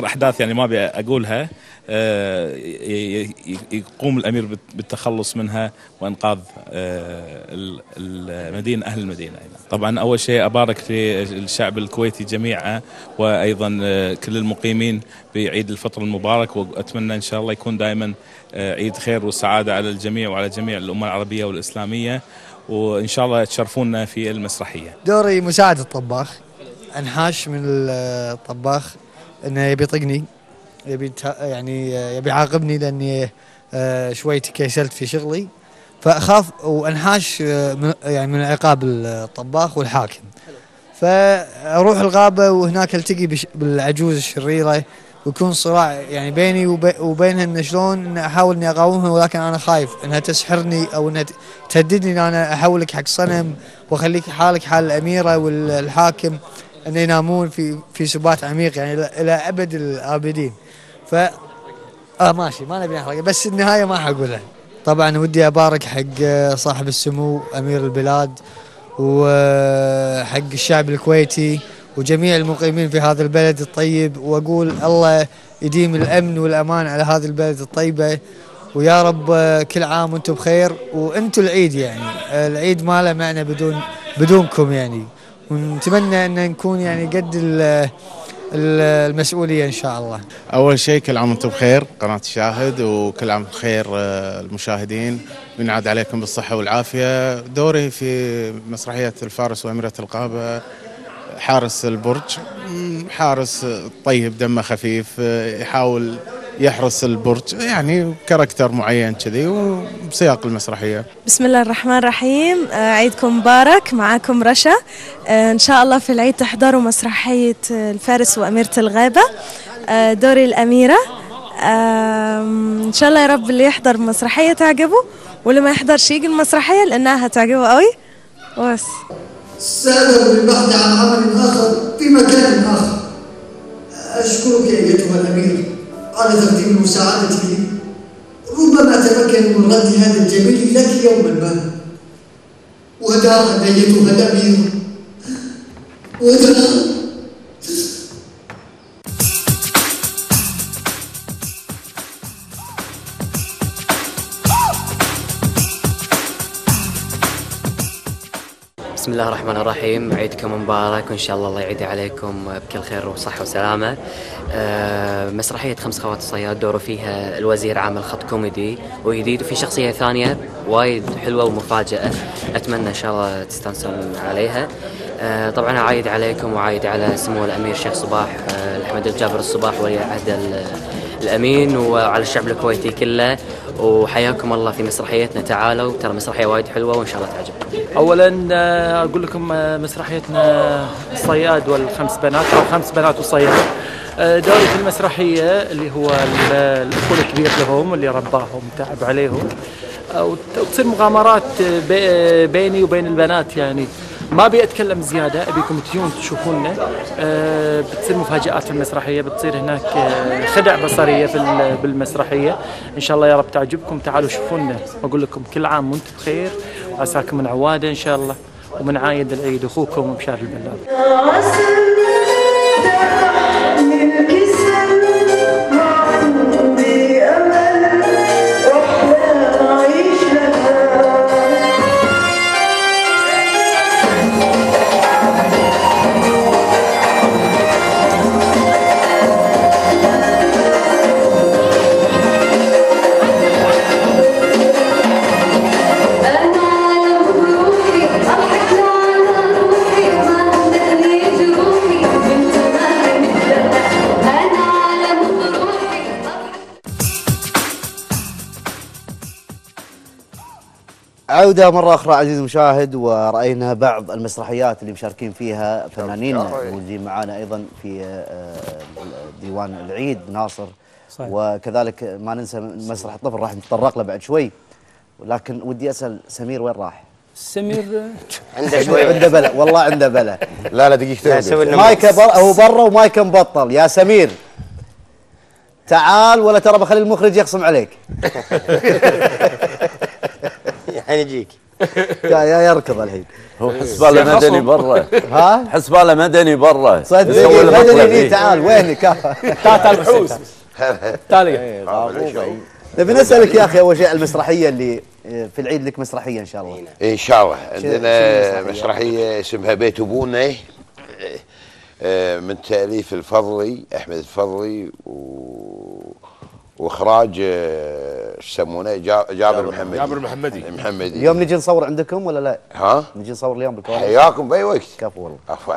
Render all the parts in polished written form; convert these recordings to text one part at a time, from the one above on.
احداث يعني ما ابي اقولها، يقوم الامير بالتخلص منها وانقاذ المدينه، اهل المدينه. طبعا اول شيء ابارك في الشعب الكويتي جميعا، وايضا كل المقيمين بعيد الفطر المبارك، واتمنى ان شاء الله يكون دائما عيد خير والسعاده على الجميع وعلى جميع الامه العربيه والاسلاميه، وان شاء الله تشرفونا في المسرحيه. دوري مساعد الطباخ، انحاش من الطباخ انه يبي يطقني، يعني يبي يعاقبني لاني شوي تكيسلت في شغلي، فاخاف وانحاش يعني من عقاب الطباخ والحاكم. فاروح الغابه وهناك التقي بالعجوز الشريره، ويكون صراع يعني بيني وبينها انه شلون احاول اني اقاومها، ولكن انا خايف انها تسحرني او انها تهددني ان انا احولك حق صنم واخليك حالك حال الاميره والحاكم ان ينامون في سبات عميق يعني الى ابد الابدين. ف ماشي ما نبي نحرق، بس النهايه ما حقولها. طبعا ودي ابارك حق صاحب السمو امير البلاد وحق الشعب الكويتي وجميع المقيمين في هذا البلد الطيب، واقول الله يديم الامن والامان على هذه البلد الطيبه، ويا رب كل عام وانتم بخير. وانتم العيد يعني العيد ما له معنى بدونكم يعني، ونتمنى ان نكون يعني قد المسؤوليه ان شاء الله. اول شيء كل عام وانتم بخير قناه الشاهد، وكل عام بخير المشاهدين، وينعاد عليكم بالصحه والعافيه. دوري في مسرحيه الفارس واميره الغابه حارس البرج، حارس طيب دمه خفيف، يحاول يحرس البرج يعني كاركتر معين كذي وبسياق المسرحيه. بسم الله الرحمن الرحيم، عيدكم مبارك. معاكم رشا. ان شاء الله في العيد تحضروا مسرحيه الفارس واميره الغابه، دوري الاميره. ان شاء الله يا رب اللي يحضر المسرحيه تعجبه، واللي ما يحضرش يجي المسرحيه لانها هتعجبه قوي. وبس. سأذهب للبحث عن عمل آخر في مكان آخر. أشكرك أيتها الأمير على تقديم مساعدتي لي. ربما أتمكن من رد هذا الجميل لك يوما ما. وداعا أيتها الأمير، وداعا. بسم الله الرحمن الرحيم، عيدكم مبارك وإن شاء الله يعيد عليكم بكل خير وصحة وسلامة. مسرحية 5 خوات الصياد دوره فيها الوزير عامل خط كوميدي وجديد، وفي شخصية ثانية وايد حلوة ومفاجأة، أتمنى إن شاء الله تستانسون عليها. طبعا عايد عليكم وعايد على سمو الأمير شيخ صباح الحمد الجابر الصباح ولي عهد الأمين، وعلى الشعب الكويتي كله، وحياكم الله في مسرحيتنا. تعالوا، ترى مسرحية وايد حلوة وإن شاء الله تعجبكم. أولا أقول لكم مسرحيتنا الصياد والخمس بنات أو 5 بنات وصياد. دوري في المسرحية اللي هو الأخو الكبير لهم اللي رباهم تعب عليهم، وتصير مغامرات بيني وبين البنات. يعني ما ابي اتكلم زياده، ابيكم تجون تشوفونا. بتصير مفاجآت في المسرحيه، بتصير هناك خدع بصريه بالمسرحيه، ان شاء الله يا رب تعجبكم. تعالوا شوفونا، واقول لكم كل عام وانتم بخير، وعساكم من عواده ان شاء الله، ومن عايد العيد اخوكم مشاري البلاد. عودة مرة أخرى عزيزي المشاهد، ورأينا بعض المسرحيات اللي مشاركين فيها فنانين موجودين معنا أيضا في ديوان العيد ناصر، وكذلك ما ننسى مسرح الطفل راح نتطرق له بعد شوي. ولكن ودي أسأل سمير وين راح؟ سمير عنده شوي، عنده بلا، والله عنده بلا. لا دقيقتين، مايكه هو برا ومايكه مبطل. يا سمير تعال، ولا ترى بخلي المخرج يخصم عليك. يعني يجيك يا يركض الحين. هو حسباله مدني برا. ها؟ حسباله مدني برا. صدق مدني. تعال وينك؟ تعال بحوس. تعال. نبي نسألك يا أخي أول شيء المسرحية اللي في العيد لك مسرحية إن شاء الله. إن شاء الله عندنا مسرحية اسمها بيت أبونا من تأليف الفضلي أحمد الفضلي وإخراج يسمونه جابر محمدي. اليوم نجي نصور عندكم ولا لا؟ ها؟ نجي نصور اليوم بالكواليس. حياكم بأي وقت. كفو والله. عفوا.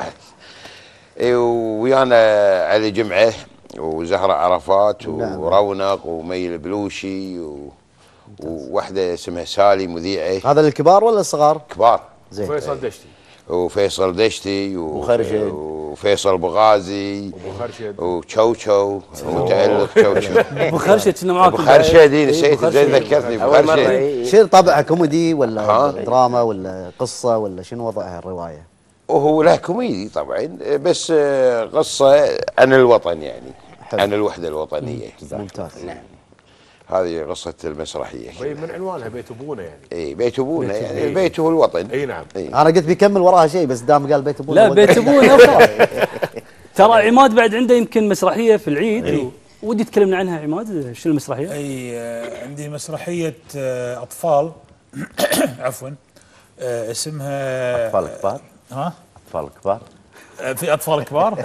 ويانا علي جمعة وزهرة عرفات ورونق ومي البلوشي وواحدة اسمها سالي مذيعة. هذا للكبار ولا الصغار؟ كبار. زين. وفيصل دشتي وفيصل بغازي وتشوتشو ومتألق تشوتشو. ابو خرشد كنا معاكم. ابو خرشد نسيت زي ذكرتني ابو خرشد. شنو طابعها كوميدي ولا دراما ولا قصة ولا شنو وضعها الرواية؟ وهو له كوميدي طبعا بس قصة عن الوطن يعني حلو. عن الوحدة الوطنية. ممتاز. نعم. هذه قصة المسرحية. من عنوانها بيت ابونا يعني. اي بيت ابونا يعني البيت هو الوطن. اي نعم. انا قلت بيكمل وراها شيء بس دام قال بيت ابونا. لا بيت ابونا ترى عماد بعد عنده يمكن مسرحية في العيد ودي تكلمنا عنها عماد. شنو المسرحية؟ اي عندي مسرحية اطفال عفوا اسمها اطفال كبار. ها؟ اطفال كبار. في اطفال كبار.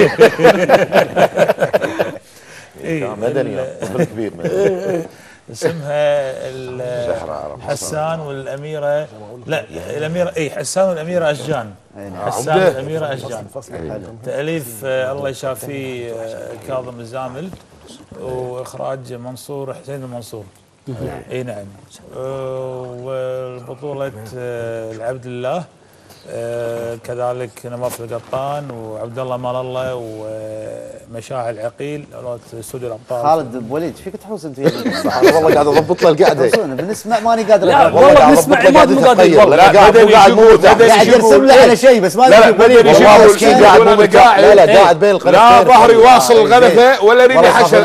مدني طفل كبير. اسمها حسان والاميره. لا الاميره حسان والاميره اشجان. حسان والاميره اشجان. تاليف الله يشافيه كاظم الزامل واخراج منصور حسين المنصور. اي نعم. والبطوله العبد الله كذلك نواف القطان وعبد الله مال الله ومشاعل عقيل استوديو الابطال. خالد ابو وليد ايش فيك تحوس انت؟ والله قاعد اضبط له القعده. بنسمع ماني قادر. لا والله بنسمع عماد مو قادر يتفرج. قاعد مو قاعد يرسم له على شيء بس ما والله مسكين قاعد مو قاعد. لا قاعد بين القناتين. لا ظهري واصل الغلفه ولا ريني حشل.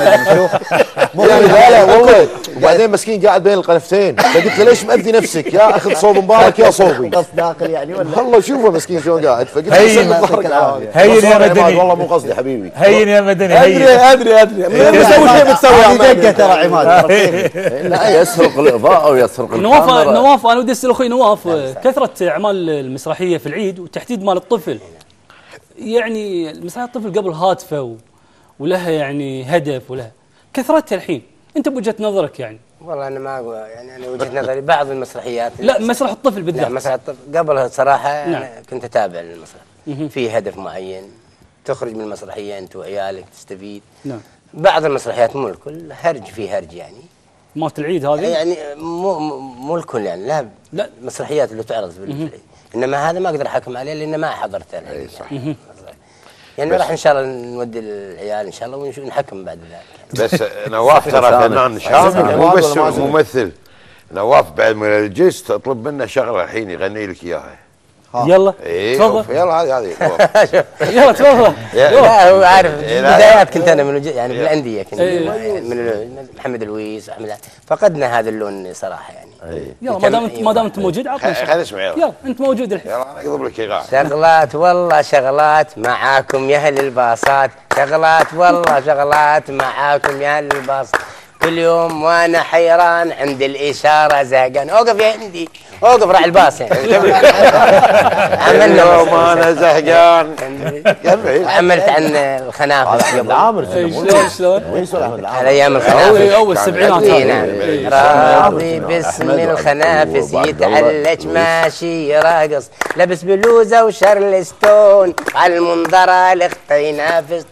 لا والله. وبعدين مسكين قاعد بين القنفتين فقلت له ليش مأذي نفسك يا اخذ صوب مبارك يا صوبي. قص داخل يعني ولا والله شوفه مسكين شلون قاعد فقلت هين يا مدني. والله مو قصدي حبيبي. هين يا مدني. ادري بسوي شيء بتسوي دقه ترى عماد. لا يسرق الاضاءه ويسرق نواف انا ودي اسال اخوي نواف كثره اعمال المسرحيه في العيد وتحديد مال الطفل يعني مسرحيه الطفل قبل هادفه ولها يعني هدف ولها كثرتها الحين انت بوجهه نظرك يعني. والله انا ما اقول يعني انا وجهه نظري بعض المسرحيات. لا مسرح الطفل بالذات. لا مسرح الطفل قبلها صراحه انا كنت اتابع المسرح في هدف معين تخرج من المسرحيه انت وعيالك تستفيد. نعم. بعض المسرحيات مو الكل هرج في هرج يعني. مالت العيد هذه؟ يعني مو الكل يعني لا المسرحيات اللي تعرض في العيد. انما هذا ما اقدر احكم عليه لان ما حضرته الحين. صح. يعني راح ان شاء الله نودي العيال ان شاء الله ونشوف نحكم بعد ذلك. بس نواف ترى فنان شامل مو بس ممثل. نواف بعد ما يجلس تطلب منه شغله الحين يغني لك اياها. يلا تفضل. يلا هذه يلا تفضل. لا هو عارف بدايات كنت انا من يعني بالانديه كنت من محمد الويس احمد فقدنا هذا اللون صراحه يعني. يلا ما دام انت موجود عطنا خلينا نسمع. يلا انت موجود الحين. يلا انا اقلب لك ايقاع. شغلات والله شغلات معاكم يا اهل الباصات. شغلات والله شغلات معاكم يا اهل الباصات. كل يوم وانا حيران عند الاشاره زهقان. اوقف يا هندي اوقف راعي الباص يعني. عملنا يوم انا زهقان. عملت عن الخنافس قبل عامر. شلون؟ وين سوى احمد العامر؟ على ايام الخنافس اول السبعينات. نعم. راضي باسم الخنافس يتعلج ماشي يراقص لبس بلوزه وشارلستون على المنظره الاخت ينافس.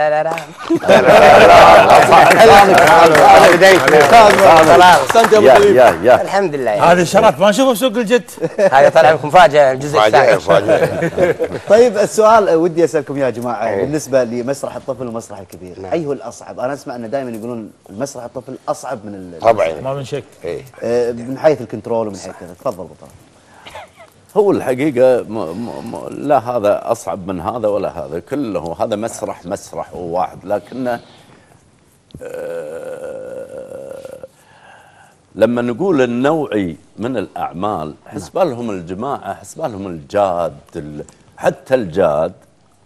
الحمد لله. هذا الشرف ما نشوفه بسوق الجد. هذا طلع لكم مفاجاه الجزء الثاني. طيب السؤال ودي اسالكم يا جماعه بالنسبه لمسرح الطفل والمسرح الكبير اي هو الاصعب؟ انا اسمع انه دائما يقولون المسرح الطفل اصعب من طبعا ما من شك. من حيث الكنترول ومن حيث كذا. تفضل بطل. هو الحقيقه لا هذا اصعب من هذا ولا هذا كله هذا مسرح واحد لكنه لما نقول النوعي من الأعمال حسب لهم الجماعة، حسب لهم الجاد، حتى الجاد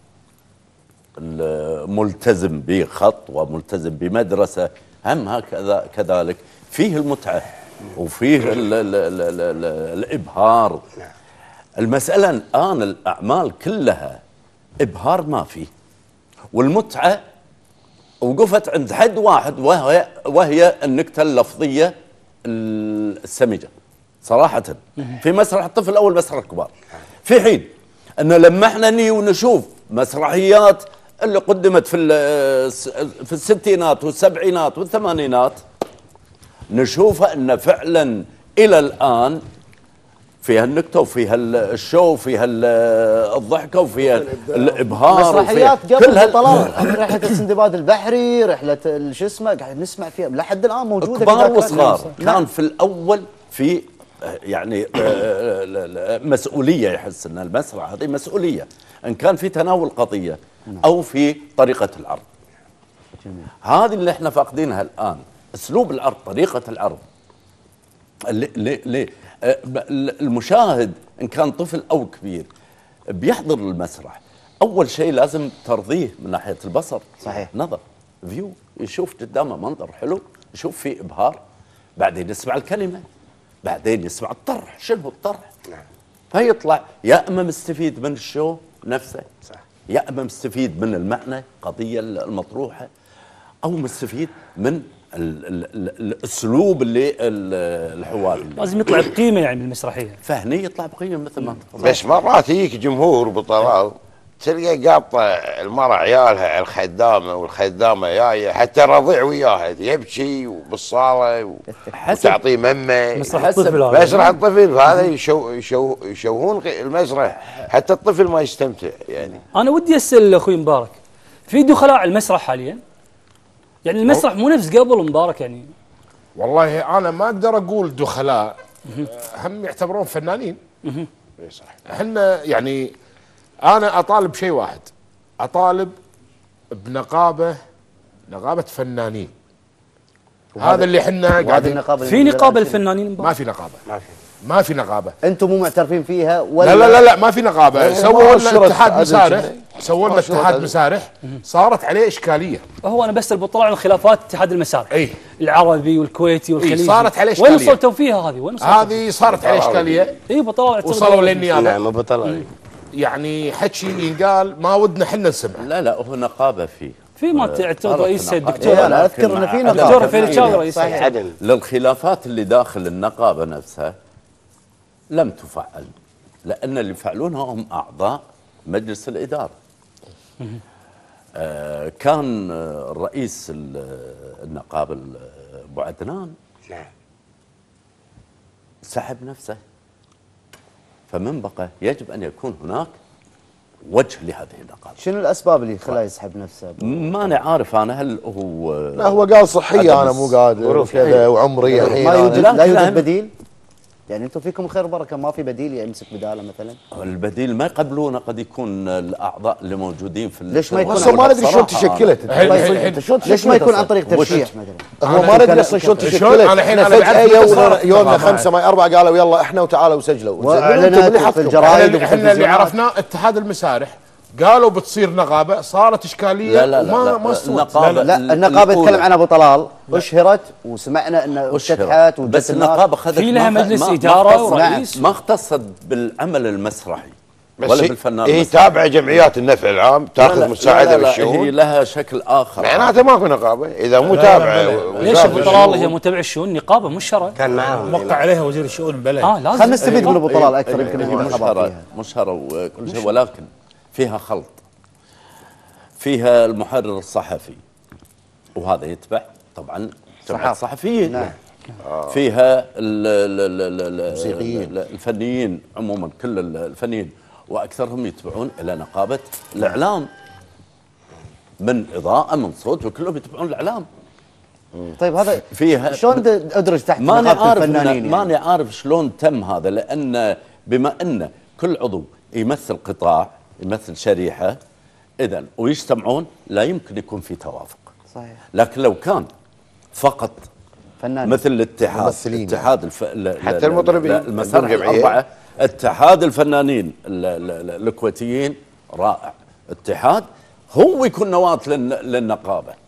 الملتزم بخط وملتزم بمدرسة هم هكذا كذلك فيه المتعة وفيه الإبهار. المسألة الآن الأعمال كلها إبهار ما فيه، والمتعة وقفت عند حد واحد وهي النكتة اللفظية السمجة صراحة في مسرح الطفل أو المسرح الكبار، في حين أن لما احنا نيجي ونشوف مسرحيات اللي قدمت في الستينات والسبعينات والثمانينات نشوفها أن فعلا إلى الآن فيها النكتة وفيها الشو وفيها الضحكة وفيها الإبهار مسرحيات قبل طلال، رحلة السندباد البحري، رحلة شو اسمه قاعد نسمع فيها لحد الآن موجودة كبار وصغار. كان في الأول في يعني مسؤولية، يحس أن المسرح هذه مسؤولية إن كان في تناول قضية أو في طريقة العرض. هذه اللي احنا فاقدينها الآن، أسلوب العرض، طريقة العرض. ليه المشاهد إن كان طفل أو كبير بيحضر المسرح، أول شيء لازم ترضيه من ناحية البصر. صحيح. نظر فيو، يشوف قدامه منظر حلو، يشوف فيه إبهار، بعدين يسمع الكلمة، بعدين يسمع الطرح. شنو الطرح؟ فيطلع يا إما مستفيد من الشو نفسه، يا إما مستفيد من المعنى قضية المطروحة، أو مستفيد من الاسلوب اللي الحواري لازم يطلع بقيمه يعني بالمسرحيه، فهني يطلع بقيمه مثل ما بس مرات يجيك جمهور بطلال تلقى قاطع المرأة عيالها الخدامة والخدامة جاية حتى الرضيع وياها يبكي بالصالة وتعطيه ممة. مسرح الطفل مسرح الطفل هذا يشوهون المسرح حتى الطفل ما يستمتع. يعني أنا ودي أسأل أخوي مبارك، في دخلاء على المسرح حاليا؟ يعني المسرح مو نفس قبل مبارك يعني؟ والله أنا ما أقدر أقول دخلاء، هم يعتبرون فنانين. احنا يعني أنا أطالب شيء واحد، أطالب بنقابة فنانين. هذا اللي احنا قاعدين. في نقابة للفنانين؟ ما في نقابة، ما في نقابة. أنتم مو معترفين فيها ولا؟ لا ما في نقابة. سووا لنا اتحاد مسارح، سووا لنا اتحاد مسارح، صارت عليه إشكالية. هو أنا بس اللي بطلع عن خلافات اتحاد المسارح العربي والكويتي والخليجي. صارت عليه إشكالية. وين وصلتوا فيها هذه؟ هذه صارت عليه إشكالية. بطلع وصلوا للنيابة. نعم بطلع. يعني حكي ينقال ما ودنا حنا نسمع. لا هو نقابة فيه. في ما تعتبر رئيس الدكتور. أنا أذكر أن في نقابة. دكتور فيلتشاوي رئيس عدل. للخلافات اللي داخل النقابة نفسها لم تفعل، لأن اللي يفعلونها هم أعضاء مجلس الإدارة. كان رئيس النقابة أبو عدنان سحب نفسه، فمن بقى يجب أن يكون هناك وجه لهذه النقابة. شنو الأسباب اللي خلاه يسحب نفسه؟ ماني عارف أنا، هل هو لا هو قال صحية أنا مو قادر وكذا وعمري الحين. لا يوجد بديل؟ يعني انتم فيكم خير وبركه، ما في بديل يمسك بداله مثلا؟ البديل ما يقبلونه، قد يكون الاعضاء اللي موجودين في ليش ما يكون ما ندري شلون تشكلت. ليش ما يكون عن طريق ترشيح مثلا؟ هو ما ندري اصلا شلون تشكلت. انا فجاه يومنا 5 ماي 4 قالوا يلا احنا وتعالوا وسجلوا. واعلانات في الجرايد. احنا اللي عرفناه اتحاد المسارح قالوا بتصير نقابه، صارت اشكاليه. ما استوت. لا النقابه يتكلم عنها ابو طلال، اشهرت وسمعنا انه افتتحت بس النقابه خذت في لها مجلس اداره ورئيس، ما اختصت بالعمل المسرحي ولا بالفنان. هي تابعه جمعيات النفع العام، تاخذ مساعده بالشؤون. هي لها شكل اخر، معناته ماكو نقابه اذا مو تابعه. ليش ابو طلال هي متابع الشؤون؟ نقابه مش شرع. كان معاهم موقع عليها وزير الشؤون البلد. لازم. خلينا نستفيد من ابو طلال اكثر، يمكن هي مشهره وكل شيء، ولكن فيها خلط. فيها المحرر الصحفي وهذا يتبع طبعا الصحفيين. نعم. فيها الفنيين عموما، كل الفنيين واكثرهم يتبعون الى نقابه الاعلام، من اضاءه من صوت وكلهم يتبعون الاعلام. طيب هذا فيها شلون ادرج تحت نقابه الفنانين؟ ماني عارف شلون تم هذا، لان بما ان كل عضو يمثل قطاع، يمثل شريحه، إذن ويجتمعون لا يمكن يكون في توافق. صحيح. لكن لو كان فقط فنان مثل الاتحاد ممثلين اتحاد حتى المطربين المسارح الأربعة، اتحاد الفنانين الكويتيين رائع. اتحاد هو يكون نواة للنقابة.